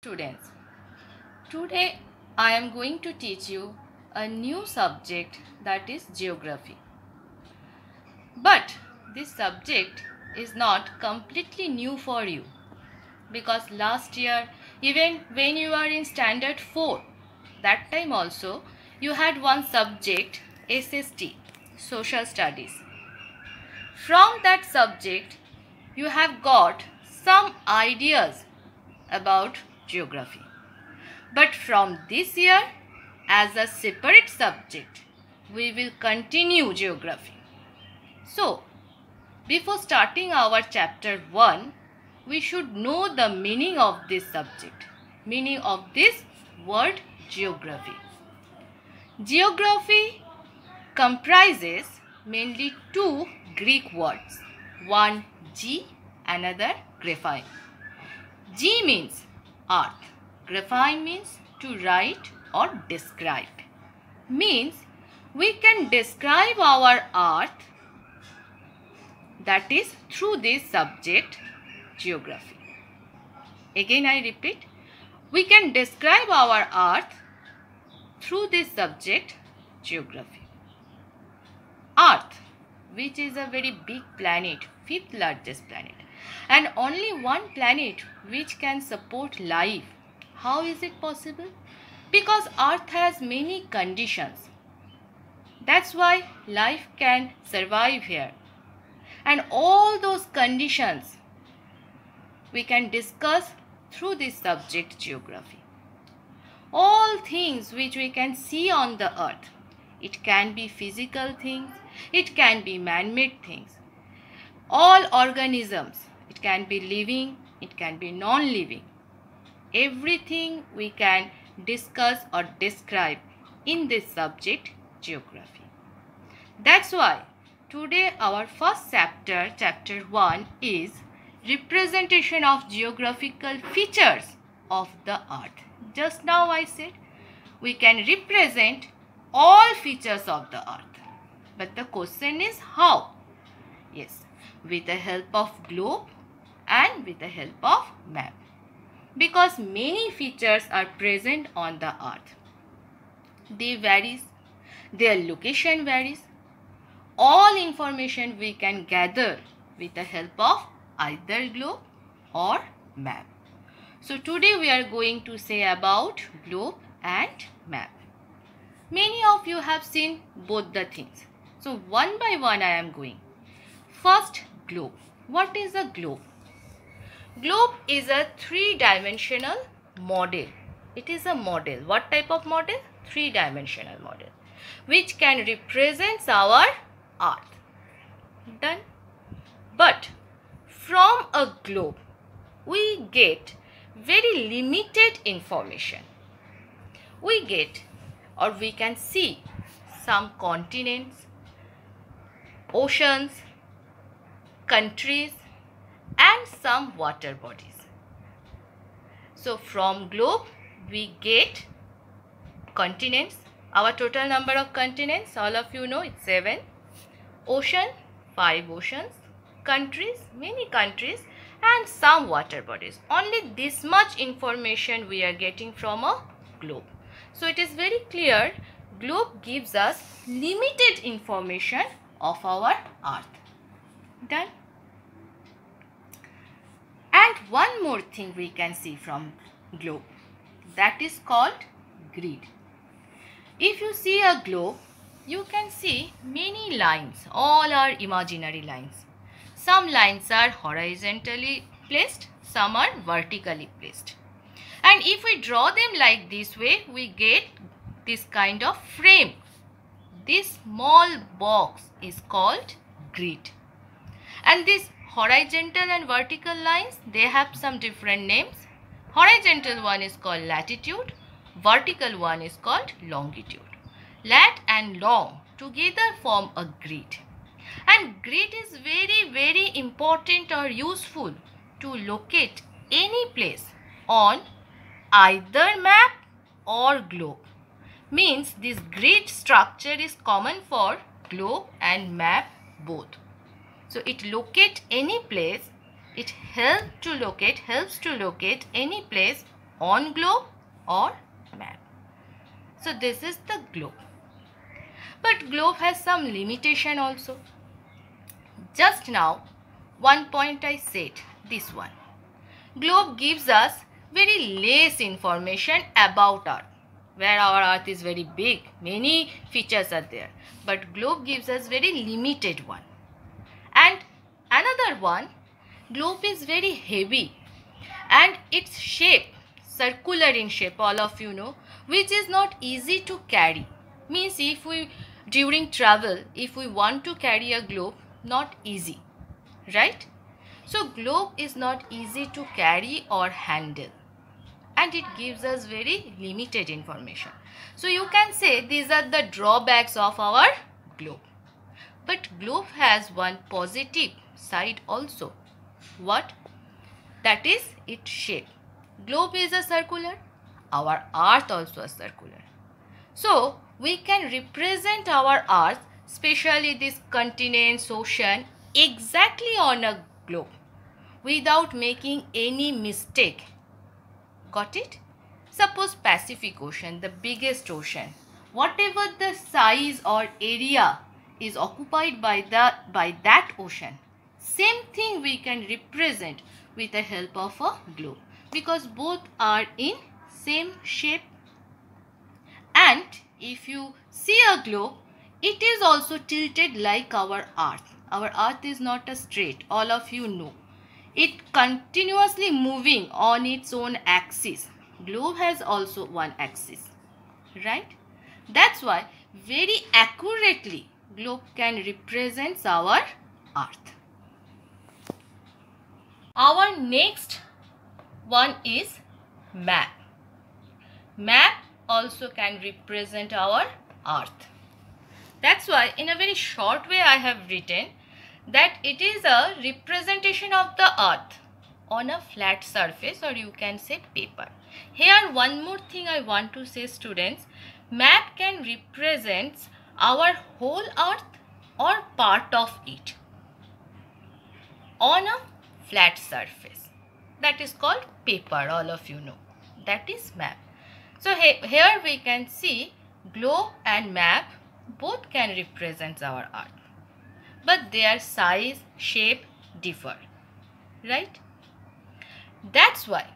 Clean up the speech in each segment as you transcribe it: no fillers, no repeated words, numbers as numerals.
students. Today I am going to teach you a new subject, that is geography. But this subject is not completely new for you, because last year, even when you are in standard 4, that time also you had one subject, SST, Social Studies. From that subject you have got some ideas about geography. But from this year, as a separate subject, we will continue geography. So, before starting our chapter 1, we should know the meaning of this subject, meaning of this word geography. Geography comprises mainly two Greek words, one G, another graphine. G means earth, graphine means to write or describe. Means we can describe our earth, that is through this subject geography. Again I repeat, we can describe our earth through this subject geography. Earth, which is a very big planet, 5th largest planet, and only one planet which can support life. How is it possible? Because Earth has many conditions. That's why life can survive here. And all those conditions we can discuss through this subject geography. All things which we can see on the earth, it can be physical things, it can be man-made things. All organisms, it can be living, it can be non-living. Everything we can discuss or describe in this subject geography. That's why today our first chapter, chapter 1, is representation of geographical features of the earth. Just now I said we can represent all features of the earth. But the question is how? Yes, with the help of globe and with the help of map. Because many features are present on the earth. They varies, their location varies. All information we can gather with the help of either globe or map. So today we are going to say about globe and map. Many of you have seen both the things. So one by one I am going. First, globe. What is a globe? Globe is a three-dimensional model. It is a model. What type of model? Three-dimensional model, which can represent our earth. Done. But from a globe, we get very limited information. We get, or we can see, some continents, oceans, countries, and some water bodies. So from globe we get continents. Our total number of continents, all of you know, it's 7. Ocean, 5 oceans. Countries, many countries, and some water bodies. Only this much information we are getting from a globe. So it is very clear, globe gives us limited information of our earth. Done. And one more thing we can see from globe, that is called grid. If you see a globe, you can see many lines, all are imaginary lines. Some lines are horizontally placed, some are vertically placed. And if we draw them like this way, we get this kind of frame. This small box is called grid. And these horizontal and vertical lines, they have some different names. Horizontal one is called latitude, vertical one is called longitude. Lat and long together form a grid. And grid is very important or useful to locate any place on either map or globe. Means this grid structure is common for globe and map both. So it locates any place, it helps to locate any place on globe or map. So this is the globe. But globe has some limitation also. Just now, one point I said, this one. Globe gives us very less information about Earth. Where our Earth is very big, many features are there. But globe gives us very limited one. And another one, globe is very heavy and its shape, circular in shape, all of you know, which is not easy to carry. Means if we, during travel, if we want to carry a globe, not easy, right? So globe is not easy to carry or handle, and it gives us very limited information. So you can say these are the drawbacks of our globe. But globe has one positive side also. What? That is its shape. Globe is a circular, our Earth also a circular. So we can represent our Earth, especially this continents, ocean, exactly on a globe without making any mistake. Got it? Suppose Pacific Ocean, the biggest ocean, whatever the size or area is occupied by that ocean, same thing we can represent with the help of a globe, because both are in same shape. And if you see a globe, it is also tilted like our Earth. Our Earth is not a straight, all of you know. It continuously moving on its own axis. Globe has also one axis, right? That's why very accurately globe can represent our Earth. Our next one is map. Map also can represent our Earth. That's why in a very short way I have written that it is a representation of the Earth on a flat surface, or you can say paper. Here one more thing I want to say, students, map can represent our whole Earth or part of it on a flat surface. That is called paper, all of you know. That is map. So here we can see globe and map both can represent our Earth, but their size, shape differ, right? That's why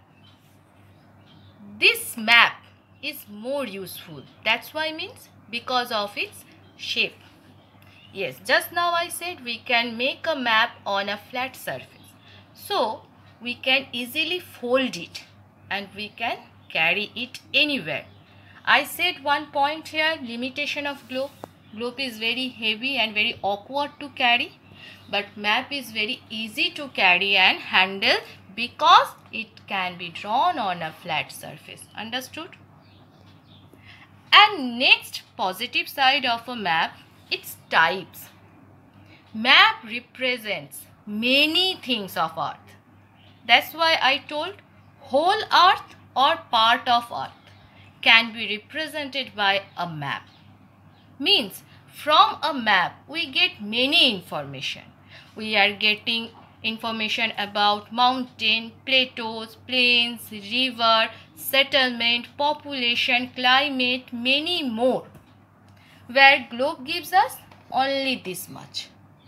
this map is more useful. That's why means because of its shape. Yes, just now I said we can make a map on a flat surface. So we can easily fold it and we can carry it anywhere. I said one point here, limitation of globe. Globe is very heavy and very awkward to carry, but map is very easy to carry and handle because it can be drawn on a flat surface. Understood? And next positive side of a map, its types. Map represents many things of Earth. That's why I told whole Earth or part of Earth can be represented by a map. Means from a map we get many information. We are getting information about mountain, plateaus, plains, river, settlement, population, climate, many more. Where globe gives us only this much.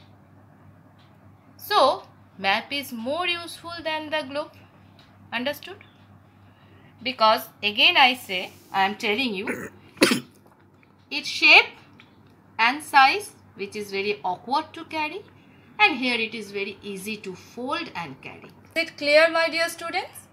So map is more useful than the globe. Understood? Because again I am telling you its shape and size, which is very awkward to carry, and here it is very easy to fold and carry. Is it clear, my dear students?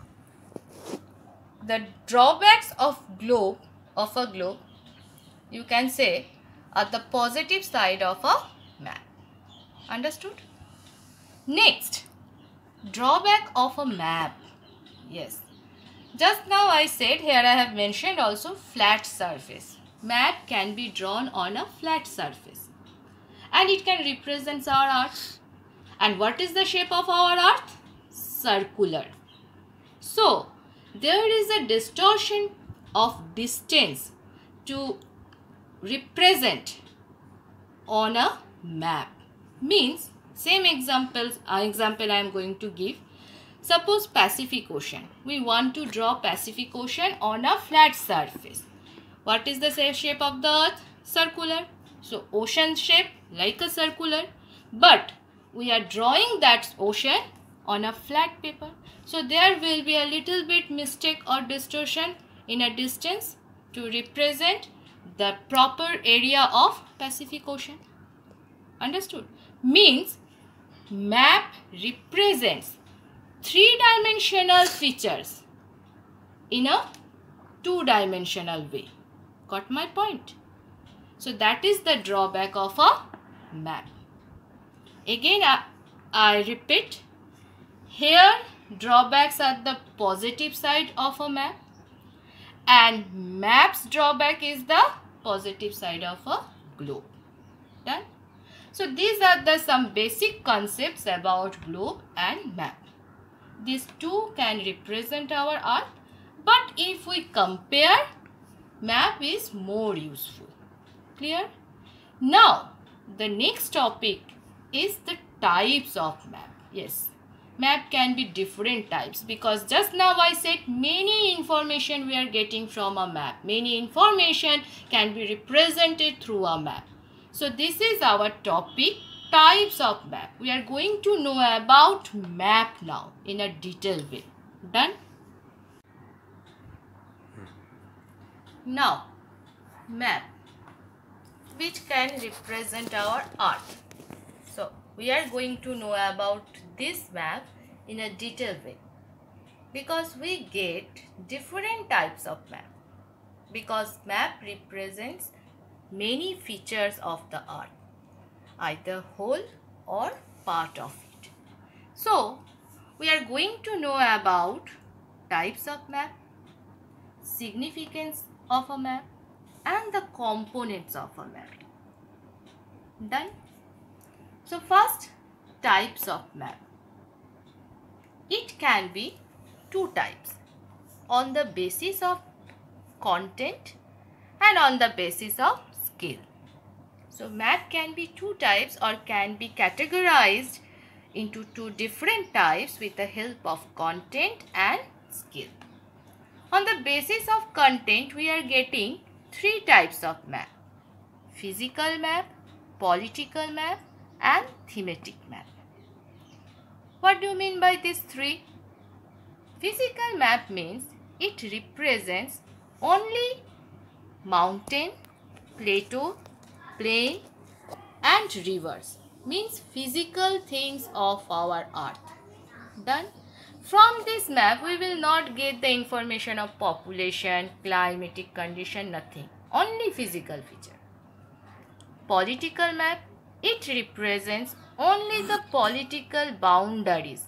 The drawbacks of a globe, you can say, are the positive side of a map. Understood? Next, drawback of a map. Yes, just now I said, here I have mentioned also flat surface. Map can be drawn on a flat surface and it can represent our Earth. And what is the shape of our Earth? Circular. So there is a distortion of distance to represent on a map. Means same example I am going to give. Suppose Pacific Ocean. We want to draw Pacific Ocean on a flat surface. What is the shape of the earth? Circular. So ocean shape like a circular. But we are drawing that ocean on a flat paper. So there will be a little bit mistake or distortion in a distance to represent the proper area of Pacific Ocean. Understood? Means map represents three-dimensional features in a two-dimensional way. Got my point? So that is the drawback of a map. Again, I repeat, here drawbacks are the positive side of a map and map's drawback is the positive side of a globe. Done? So these are some basic concepts about globe and map. These two can represent our earth, but if we compare, map is more useful. Clear? Now, the next topic is the types of map. Yes, map can be different types because just now I said many information we are getting from a map. Many information can be represented through a map. So this is our topic, types of map. We are going to know about map now in a detailed way. Done? Now, map which can represent our earth. So we are going to know about this map in a detailed way because we get different types of map because map represents many features of the earth, either whole or part of it. So we are going to know about types of map, significance of a map and the components of a map. Done? So first, types of map. It can be two types on the basis of content and on the basis of scale. So map can be two types or can be categorized into two different types with the help of content and scale. On the basis of content, we are getting three types of map: physical map, political map and thematic map. What do you mean by these three? Physical map means it represents only mountain, plateau, plain and rivers. Means physical things of our earth. Done? From this map, we will not get the information of population, climatic condition, nothing. Only physical feature. Political map, it represents only the political boundaries.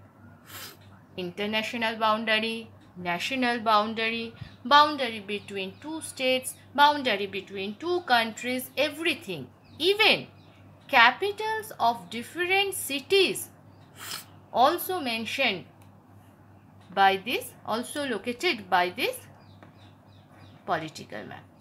International boundary, national boundary, boundary between two states, boundary between two countries, everything. Even capitals of different cities also mentioned by this, also located by this political map.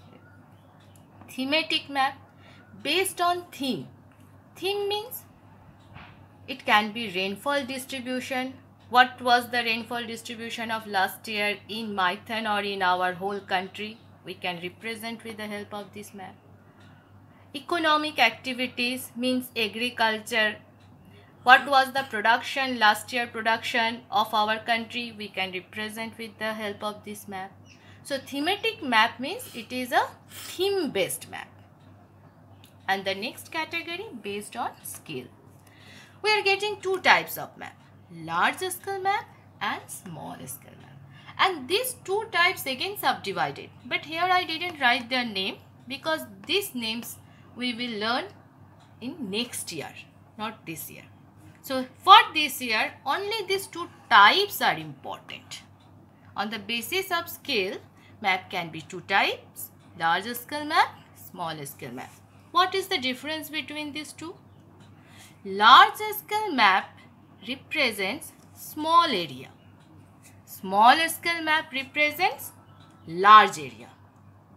Thematic map based on theme. Theme means it can be rainfall distribution. What was the rainfall distribution of last year in Maithon or in our whole country? We can represent with the help of this map. Economic activities means agriculture. What was the production, last year production of our country? We can represent with the help of this map. So thematic map means it is a theme based map. And the next category based on scale. We are getting two types of map: large scale map and small scale map. And these two types again subdivided. But here I didn't write their name because these names we will learn in next year, not this year. So for this year, only these two types are important. On the basis of scale, map can be two types: large scale map, small scale map. What is the difference between these two? Large scale map represents small area. Small scale map represents large area.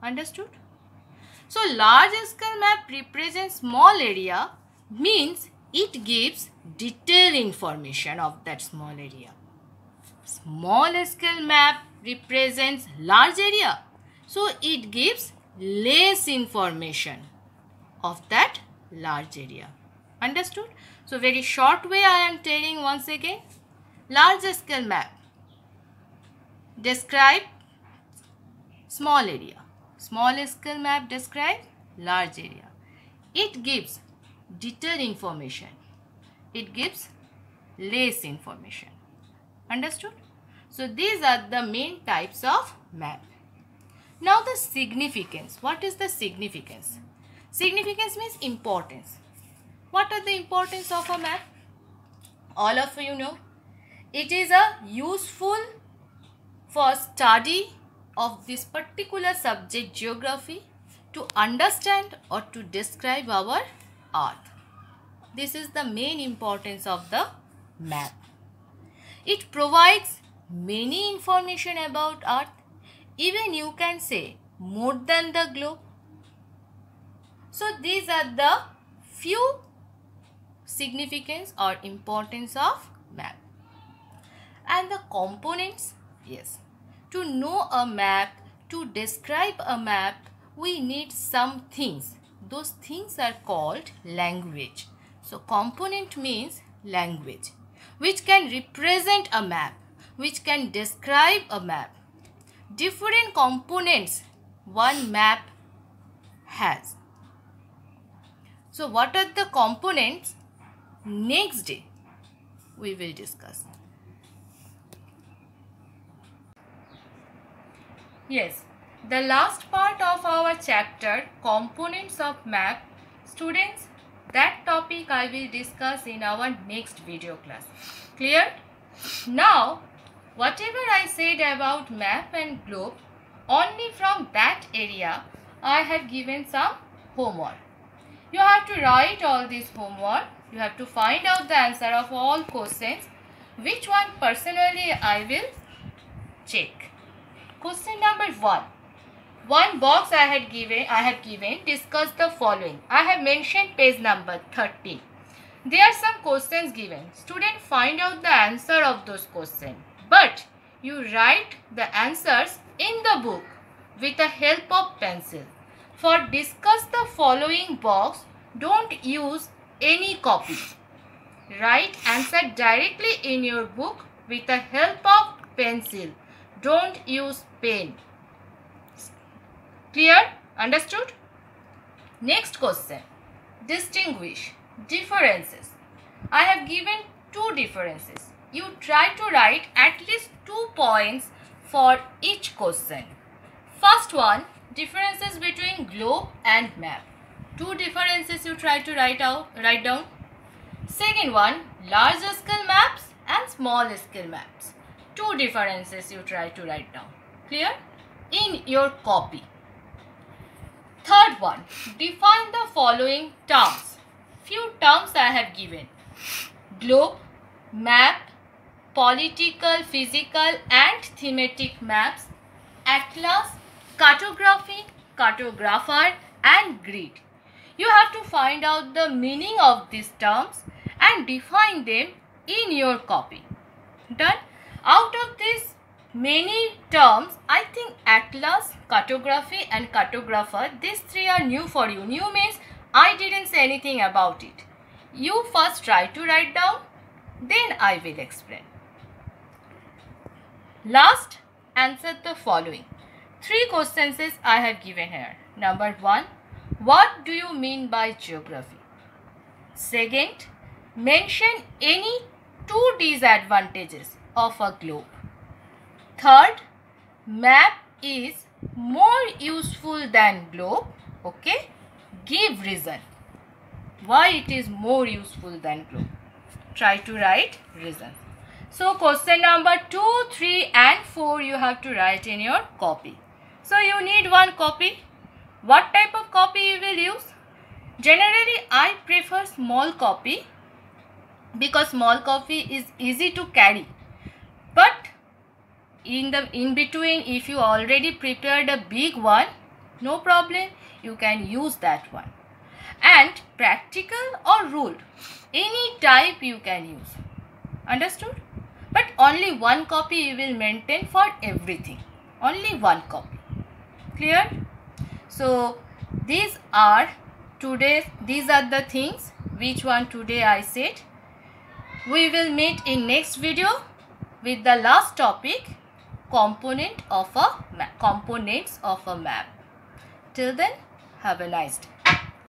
Understood? So large scale map represents small area means it gives detailed information of that small area. Small scale map represents large area, so it gives less information of that large area. Understood? So very short way I am telling once again. Large scale map describe small area. Small scale map describe large area. It gives detailed information. It gives less information. Understood? So these are the main types of map. Now the significance. What is the significance? Significance means importance. What are the importance of a map? All of you know. It is a useful for study of this particular subject, geography, to understand or to describe our earth. This is the main importance of the map. It provides many information about earth. Even you can say more than the globe. So these are the few significance or importance of map. And the components, yes. To know a map, to describe a map, we need some things. Those things are called language. So component means language, which can represent a map, which can describe a map. Different components one map has. So what are the components? Next day we will discuss. Yes, the last part of our chapter, components of map, students, that topic I will discuss in our next video class. Clear? Now, whatever I said about map and globe, only from that area I have given some homework. You have to write all this homework. You have to find out the answer of all questions. Which one personally I will check. Question number 1. One box I have given discuss the following. I have mentioned page number 13. There are some questions given. Student, find out the answer of those questions. But you write the answers in the book with the help of pencil. For discuss the following box, don't use any copy. Write answer directly in your book with the help of pencil. Don't use pen. Clear? Understood? Next question. Distinguish. Differences. I have given 2 differences. You try to write at least 2 points for each question. First one, differences between globe and map. 2 differences you try to write down. Second one, large scale maps and small scale maps. 2 differences you try to write down. Clear? In your copy. Third one, define the following terms. Few terms I have given. Globe, map, political, physical and thematic maps, atlas, cartography, cartographer and grid. You have to find out the meaning of these terms and define them in your copy. Done? Out of these many terms, I think atlas, cartography and cartographer, these 3 are new for you. New means I didn't say anything about it. You first try to write down, then I will explain. Last, answer the following. 3 questions I have given here. Number 1, what do you mean by geography? Second, mention any 2 disadvantages of a globe. Third, map is more useful than globe. Okay, give reason why it is more useful than globe. Try to write reasons. So question number 2, 3 and 4 you have to write in your copy. So you need 1 copy. What type of copy you will use? Generally I prefer small copy because small copy is easy to carry. But in between, if you already prepared a big one, no problem, you can use that one. and practical or ruled. Any type you can use. Understood? But only one copy you will maintain for everything. Only one copy. Clear? So these are the things which one today I said. We will meet in next video with the last topic, components of a map. Till then, have a nice day.